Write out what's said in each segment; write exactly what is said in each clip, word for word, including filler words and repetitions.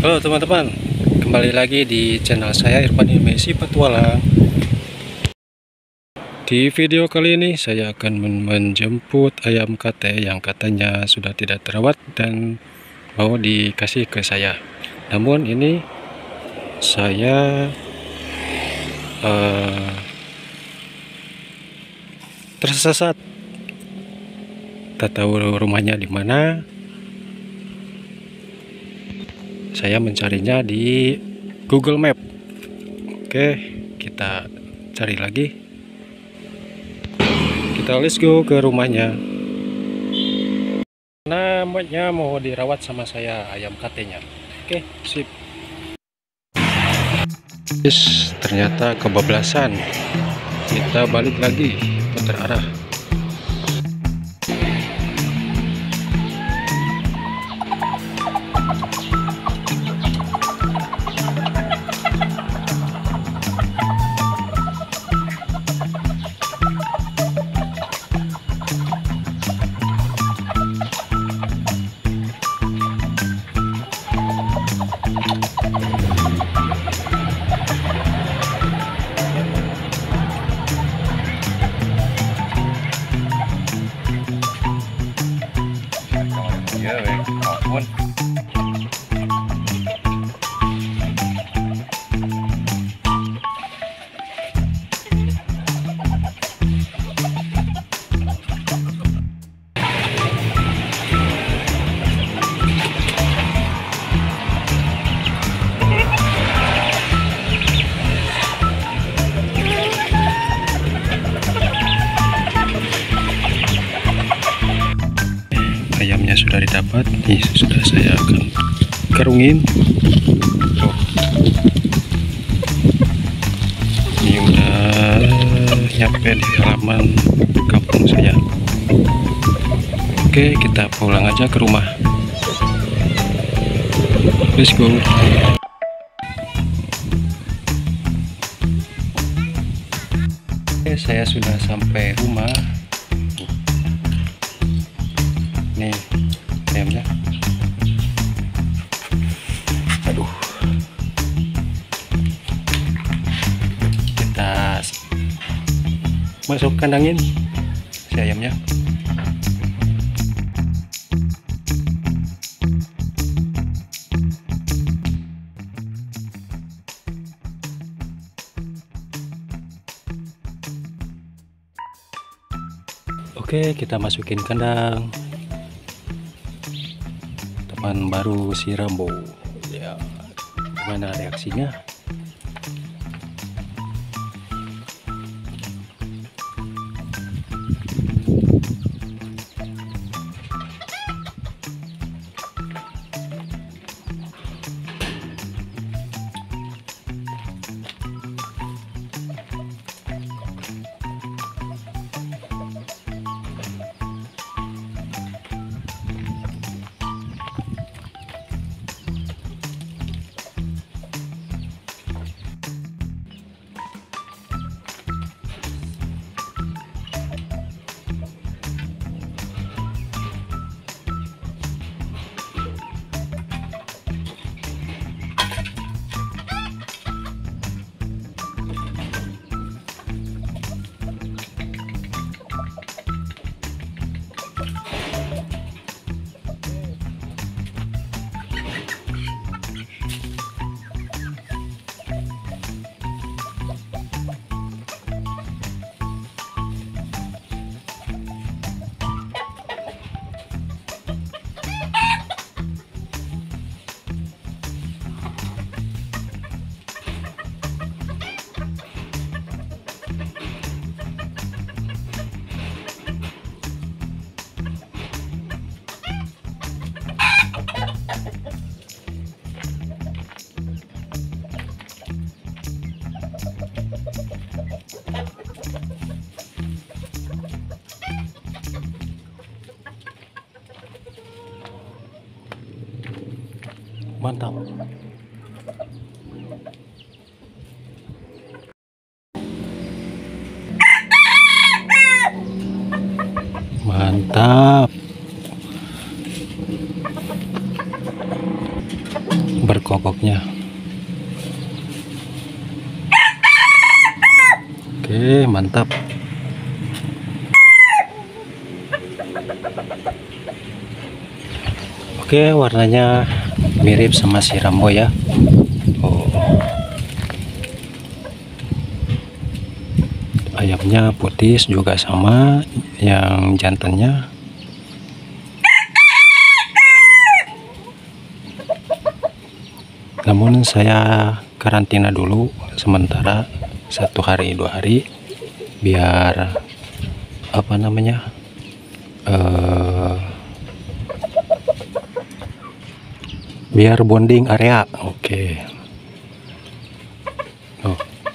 Halo teman-teman, kembali lagi di channel saya Irfan Hilmi Petualang. Di video kali ini saya akan menjemput ayam kate yang katanya sudah tidak terawat dan mau dikasih ke saya. Namun ini saya uh, tersesat, tak tahu rumahnya di mana. Saya mencarinya di Google Map. Oke, kita cari lagi. Kita let's go ke rumahnya. Namanya mau dirawat sama saya, ayam katenya. Oke, sip. Yes, ternyata kebablasan. Kita balik lagi, putar arah. Ya, ampun. Ayamnya sudah didapat, nih sudah saya akan karungin. Tuh. Ini udah nyampe di halaman kampung saya. Oke, kita pulang aja ke rumah. Let's go. Oke, saya sudah sampai rumah. Nih ayamnya. Aduh, kita masuk kandangin si ayamnya. Oke, kita masukin kandang. Teman baru si Rambo, ya, gimana reaksinya? Mantap. Mantap. berkokoknya. Oke, mantap. Oke, warnanya mirip sama si Rambo ya. Oh. Ayamnya putih juga sama, yang jantannya. Namun saya karantina dulu sementara satu hari dua hari biar apa namanya uh, biar bonding area. Oke. Oh.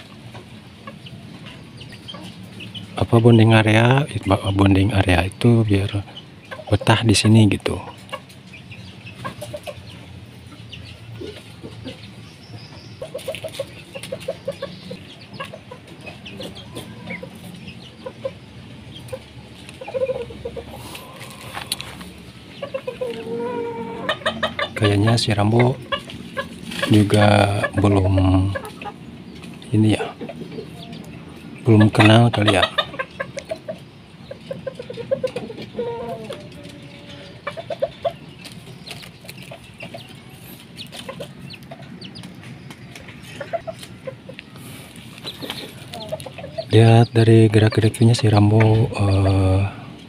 Apa bonding area? Bonding area itu biar betah di sini gitu. Kayaknya si Rambo juga belum ini ya, belum kenal kali ya. Lihat dari gerak-geriknya si Rambo uh,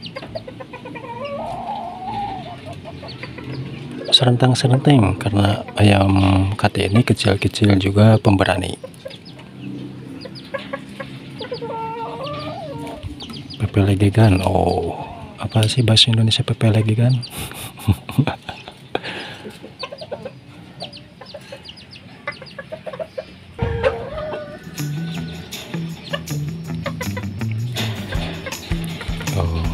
serentang-serenteng, karena ayam K T ini kecil-kecil juga pemberani. Pepelegegan. Oh, apa sih bahasa Indonesia pepelegegan? Oh.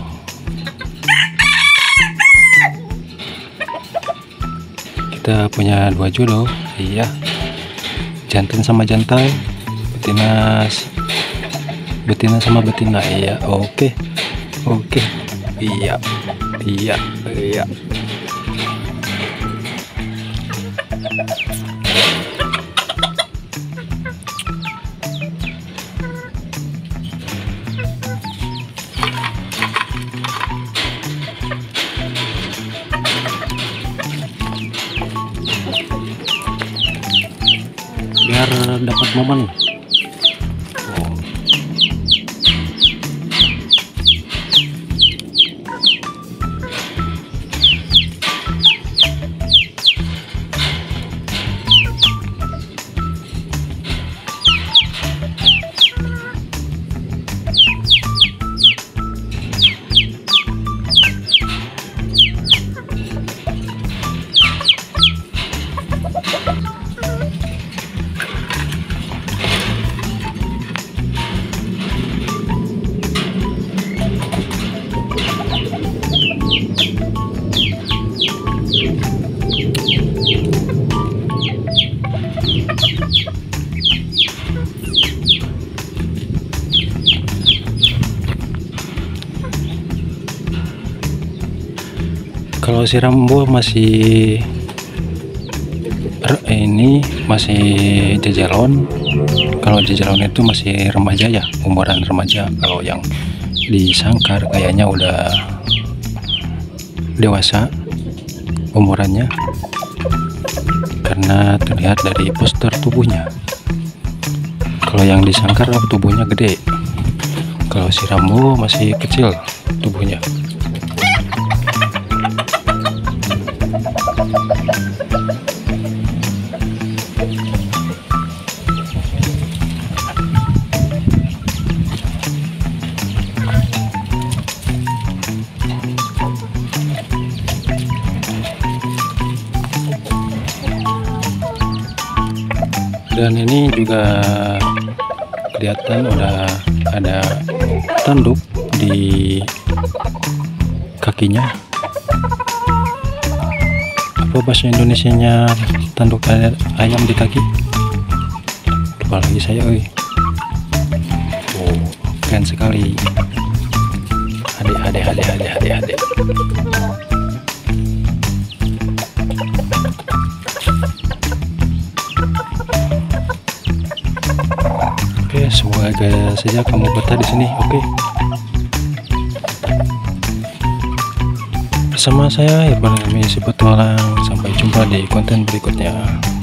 Kita punya dua jodoh, iya, jantan sama jantan, betina betina sama betina, iya. Oke, oke, iya, iya, iya. Biar dapat momen. Oh. Kalau si Rambo masih ini masih jejelon. Kalau jejelon itu masih remaja ya, umuran remaja. Kalau yang disangkar kayaknya udah dewasa umurannya, karena terlihat dari poster tubuhnya. Kalau yang disangkar tubuhnya gede, kalau si Rambo masih kecil tubuhnya. Dan ini juga kelihatan udah ada tanduk di kakinya. Apa bahasa Indonesianya tanduk ayam di kaki? Lupa lagi saya, oi. Oh, keren sekali. Adik, adik, adik, adik, adik, adik. semoga saja kamu betah di sini. Oke. Bersama saya Irfan Helmi si petualang. Sampai jumpa di konten berikutnya.